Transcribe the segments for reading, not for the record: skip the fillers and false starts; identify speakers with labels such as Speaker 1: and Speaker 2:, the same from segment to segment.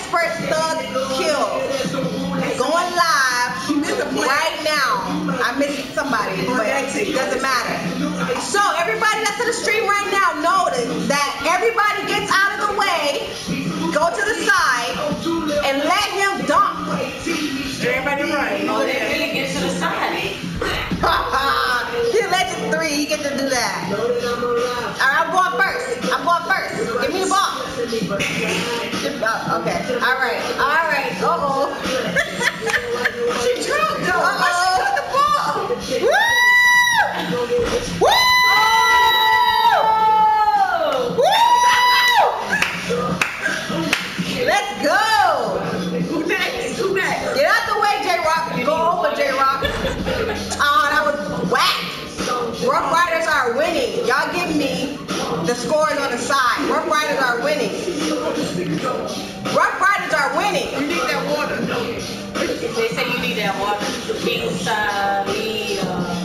Speaker 1: Expert Thug Kill going live right now. I missed somebody, but it doesn't matter. So everybody that's in the stream right now, notice that everybody gets out of the way, go to the side, and let him dunk. Everybody run.
Speaker 2: Oh, they really get to the side.
Speaker 1: He legend 3, he get to do that. Alright, I'm going first. Give me the ball. Okay. Alright. Uh-oh. She drunk though. Uh-oh. She got the ball. Woo! Woo! Let's go. Who next? Get out the way, J-Rock. Go over, J-Rock. Oh, that was whack. Rough Riders are winning. Y'all give me the scores on the side. Rough Riders are winning. Rough Riders are winning.
Speaker 3: You need that water.
Speaker 2: They say you need that water. King Sally,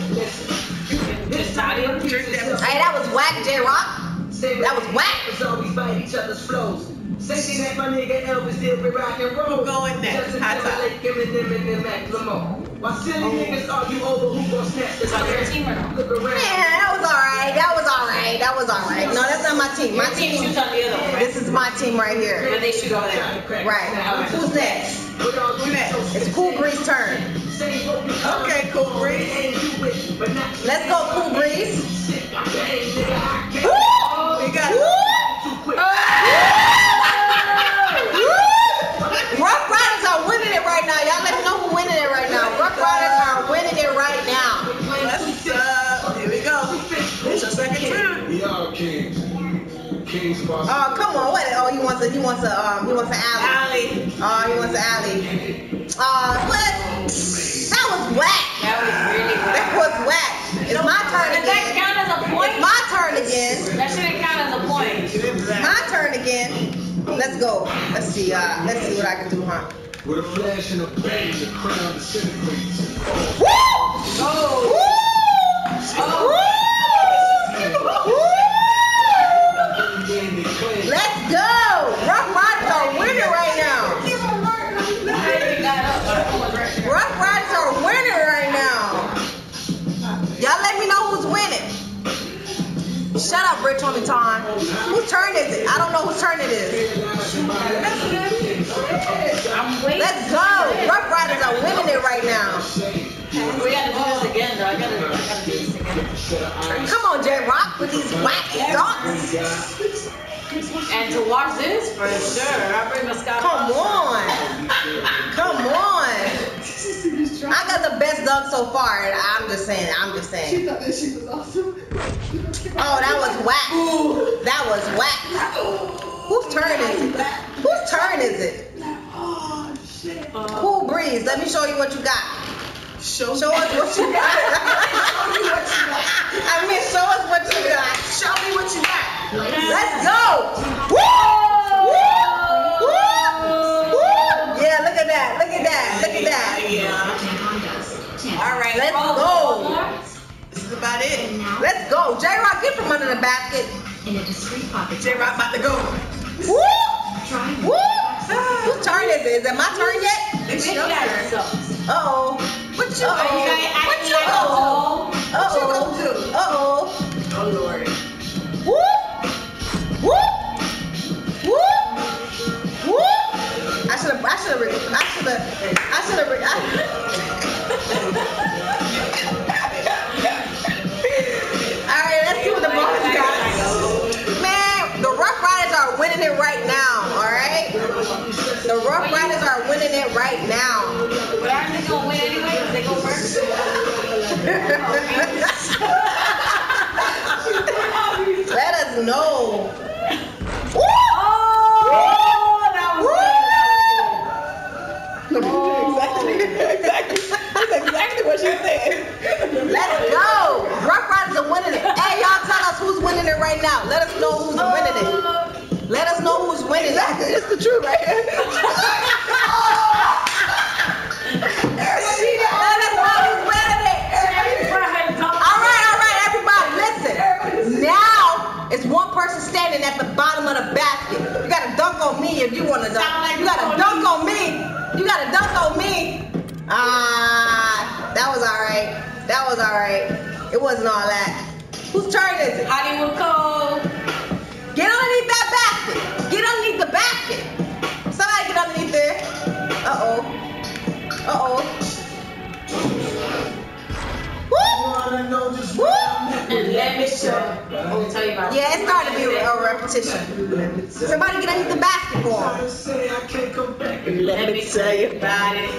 Speaker 3: Drink that.
Speaker 1: Hey, that was whack, J-Rock. That was whack.
Speaker 4: always fight each other's flows. Say that my nigga Elvis did with rock and roll.
Speaker 3: Who going next? Hot top.
Speaker 4: While silly niggas argue over who gon' snatch the
Speaker 2: Is that your team or no?
Speaker 4: Look around.
Speaker 1: Yeah, that was alright. No, that's not my team.
Speaker 2: Your team shoots on the other one, right?
Speaker 1: This is my team right here.
Speaker 2: But they shoot over there.
Speaker 1: Right. Who's next?
Speaker 3: Who next?
Speaker 1: It's Cool Breeze' turn.
Speaker 3: Okay, Cool Breeze.
Speaker 1: Let's go, Cool Breeze.
Speaker 3: We got
Speaker 1: Rough Riders are winning it right now. Y'all let me know who's winning it right now. Rough Riders are winning it right now.
Speaker 3: Here we go. It's your second turn.
Speaker 5: We are kings. Kings boss.
Speaker 1: Oh, come on. What? Oh, he wants an alley.
Speaker 3: Alley.
Speaker 1: Oh, he wants an alley. What? That was whack.
Speaker 2: That was really good.
Speaker 1: That was whack. It's my turn
Speaker 2: Does that
Speaker 1: again.
Speaker 2: count as a point?
Speaker 1: It's my turn again.
Speaker 2: That shouldn't count as a point.
Speaker 1: My turn again. Let's go. Let's see what I can do, huh?
Speaker 5: With a flash and a bang, the crown disintegrates.
Speaker 1: Woo!
Speaker 2: Oh.
Speaker 1: Woo! Let's go! Rough Riders are winning right now. Rough Riders are winning right now. Y'all let me know who's winning. Shut up, Rich on the time. Whose turn is it? I don't know whose turn it is.
Speaker 2: I'm waiting.
Speaker 1: Let's go! Rough Riders are winning it right now.
Speaker 2: We gotta do this again, though. I gotta do this again.
Speaker 1: Come on, J-Rock, with these whack dunks.
Speaker 2: And to watch this, for sure, I bring the Scott.
Speaker 1: Come on. I got the best dunk so far. I'm just saying.
Speaker 3: She thought that she was awesome.
Speaker 1: Oh, that was whack. That was whack. Whose turn is it?
Speaker 3: Oh, shit.
Speaker 1: Cool Breeze. Let me show you what you got.
Speaker 3: Show
Speaker 1: Show us what you got. I mean, show us what you got.
Speaker 3: Show me what you got.
Speaker 1: Let's go. Woo! Woo! Woo! Yeah, look at that.
Speaker 3: Yeah.
Speaker 2: All right,
Speaker 1: Let's
Speaker 2: roll.
Speaker 1: go.
Speaker 3: This is about it.
Speaker 1: Let's go. J-Rock, get from under the basket.
Speaker 6: In a discreet pocket.
Speaker 3: J-Rock about to go.
Speaker 1: Woo! Woo! Whose turn is it? Is it my turn yet?
Speaker 3: It's
Speaker 2: Make
Speaker 3: your
Speaker 2: that
Speaker 3: turn.
Speaker 2: so.
Speaker 1: Uh-oh.
Speaker 3: What you
Speaker 1: Uh-oh.
Speaker 3: gonna
Speaker 1: What you
Speaker 3: do? What you
Speaker 1: Uh-oh.
Speaker 3: gonna do?
Speaker 1: Uh-oh.
Speaker 3: Oh, Lord.
Speaker 1: Woo! Woo! Woo! Woo! I should have. Alright, let's see what the bonus got. Man, the Rough Riders are winning it right now, alright? The Rough Riders are winning it right now.
Speaker 2: But aren't they gonna win anyway? Because they go first.
Speaker 1: Let us know. Woo!
Speaker 3: Exactly what she said.
Speaker 1: Let's go. Rough Riders are winning it. Hey, y'all tell us who's winning it right now. Let us know who's winning it. Let us know who's winning it.
Speaker 3: It's the truth right here.
Speaker 1: Let us know who's winning it. All right, everybody, listen. Now it's one person standing at the bottom of the basket. You gotta dunk dunk on me if you want to dunk. You gotta dunk on me. You gotta dunk on me. That was alright. That was alright. It wasn't all that. Whose turn is it?
Speaker 2: Hollywood Cole.
Speaker 1: Get underneath that basket. Get underneath the basket. Somebody get underneath there. Uh-oh. Uh-oh. Woo!
Speaker 2: And let me show. I'll tell you about it.
Speaker 1: Yeah, it started to be a repetition. Somebody get underneath the basket for him.
Speaker 2: Let me tell you about it.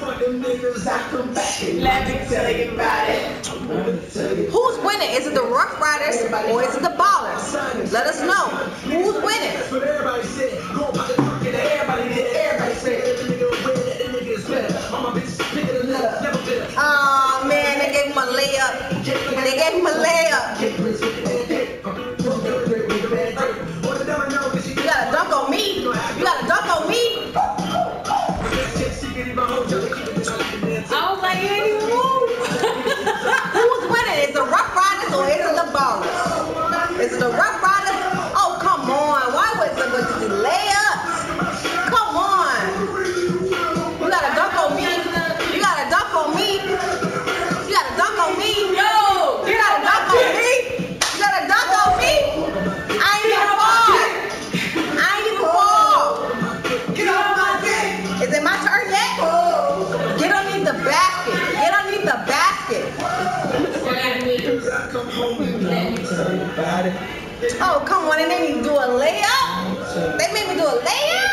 Speaker 2: Let me tell you about it.
Speaker 1: Who's winning? Is it the Rough Riders or is it the Ballers? Let us know. Who's winning? Oh man, they gave him a layup. They gave him a layup. You gotta dunk on me. You gotta dunk on me.
Speaker 2: I was like, you ain't even move.
Speaker 1: Who's winning? Is it the Rough Riders or is it the Ballers? Is it the Rough Riders? Oh, come on. Why was it the layups? Come on. You gotta dunk on me. You gotta dunk on me. You gotta dunk on me.
Speaker 2: Yo,
Speaker 1: You gotta dunk on me. You gotta dunk on me. I ain't even fall. I ain't even fall.
Speaker 2: get off my dick.
Speaker 1: Is it my turn yet? Get underneath the basket. Get underneath the basket. Oh, come on. They made me do a layup. They made me do a layup.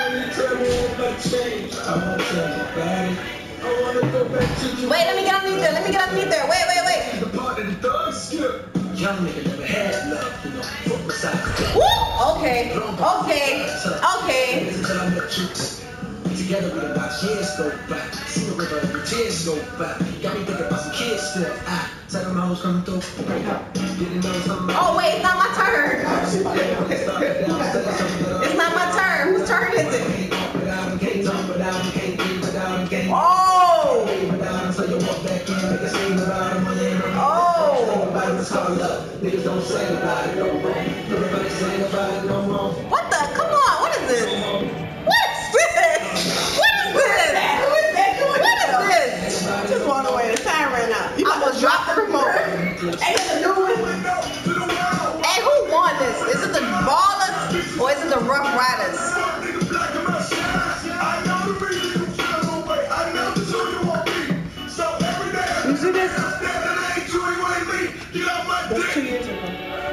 Speaker 1: Wait, let me get underneath there. Let me get underneath there. Wait. Woo! Okay.
Speaker 4: Together we can watch years go by. See the river and your tears go by. Got me thinking about some kids still. Tell them I was coming through. Didn't know something.
Speaker 1: Oh, wait, it's not my turn. It's not my turn. Whose turn is it? Oh!
Speaker 4: Niggas don't say about it no more. Everybody saying about it no more.
Speaker 1: What the? Come on. What is this? What is this? What is this?
Speaker 3: Just walk away. The time ran out. You
Speaker 1: I almost dropped the remote.
Speaker 3: Hey, the new one.
Speaker 1: Hey, who won this? Is it the Ballers or is it the Rough Riders?
Speaker 3: You see this? That's 2 years ago.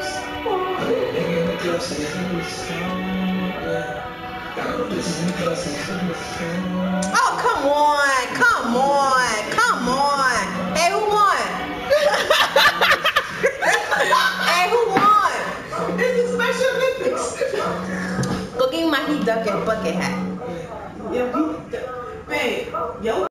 Speaker 1: Oh, come on. Hey, who won? Hey, who won?
Speaker 3: It's the Special Olympics.
Speaker 1: Go give me my Heat Duck and bucket hat.
Speaker 3: Yeah, man, yo.